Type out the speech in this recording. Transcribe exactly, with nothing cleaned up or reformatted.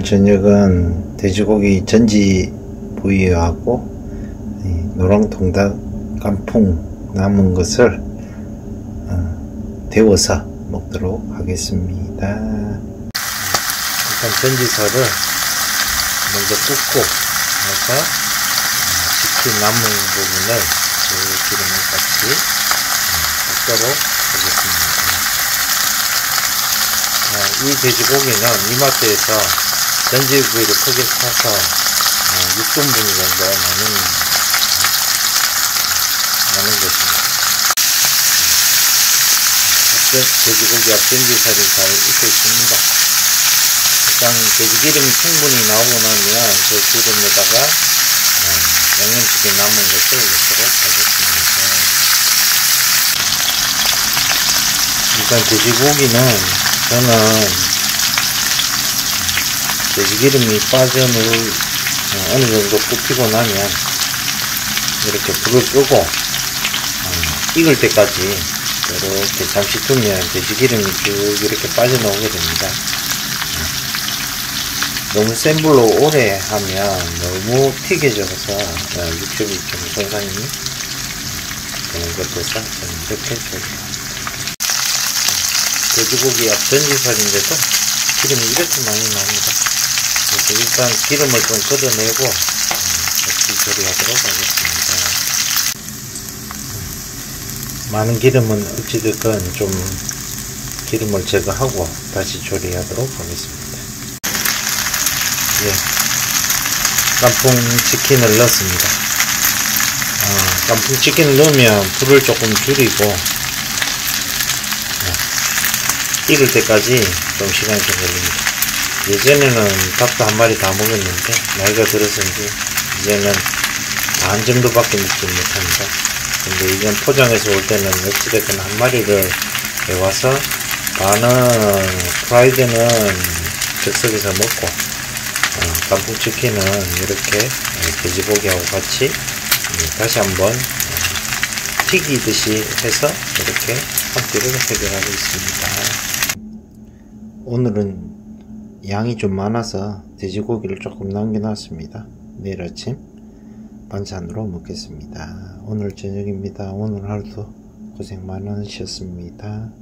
오늘 저녁은 돼지고기 전지 부위하고 노랑통닭 깐풍 남은 것을 어, 데워서 먹도록 하겠습니다. 일단 전지살을 먼저 굽고 나서 치킨 남은 부분을 그 기름에 같이 볶도록 하겠습니다. 이 돼지고기는 이마트에서 전지부위를 크게 사서 육 등분 정도 나는, 나는 것입니다. 돼지고기 앞전지살이 잘 익고 있습니다. 일단 돼지기름이 충분히 나오고 나면 그 기름에다가 양념치킨 남은 것을 넣도록 하겠습니다. 일단 돼지고기는 저는 돼지기름이 빠져놓을 어느 정도 굽히고 나면 이렇게 불을 끄고 어, 익을 때까지 이렇게 잠시 두면 돼지기름이 쭉 이렇게 빠져나오게 됩니다. 너무 센 불로 오래 하면 너무 튀겨져서 육즙이 좀 손상이 되는 것 같아서 저는 이렇게 조리합니다. 돼지고기 앞전지살인데도 기름이 이렇게 많이 나옵니다. 그래서 일단 기름을 좀 걷어내고 같이 조리하도록 하겠습니다. 많은 기름은 어찌됐건 좀 기름을 제거하고 다시 조리하도록 하겠습니다. 예, 깐풍 치킨을 넣었습니다. 어, 깐풍 치킨을 넣으면 불을 조금 줄이고 익을 때까지 좀 시간이 좀 걸립니다. 예전에는 닭도 한 마리 다 먹었는데 나이가 들어서인지 이제는 반 정도밖에 먹지 못합니다. 근데 이전 포장해서 올 때는 어찌됐건 한 마리를 해와서 반은 프라이드는 즉석에서 먹고 어, 깐풍 치킨은 이렇게 돼지고기하고 같이 다시 한번 튀기듯이 해서 이렇게 한 끼를 해결하고 있습니다. 오늘은 양이 좀 많아서 돼지고기를 조금 남겨놨습니다. 내일 아침 반찬으로 먹겠습니다. 오늘 저녁입니다. 오늘 하루도 고생 많으셨습니다.